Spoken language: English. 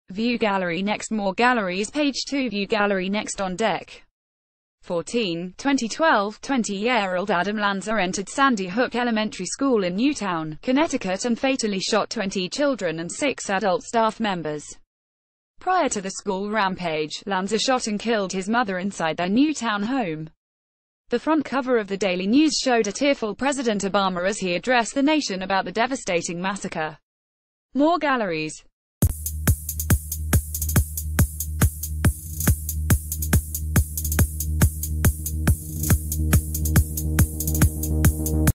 View gallery next. More galleries. Page 2. View gallery next. On deck 14, 2012, 20-year-old Adam Lanza entered Sandy Hook Elementary School in Newtown, Connecticut and fatally shot 20 children and 6 adult staff members. Prior to the school rampage, Lanza shot and killed his mother inside their Newtown home. The front cover of the Daily News showed a tearful President Obama as he addressed the nation about the devastating massacre. More galleries.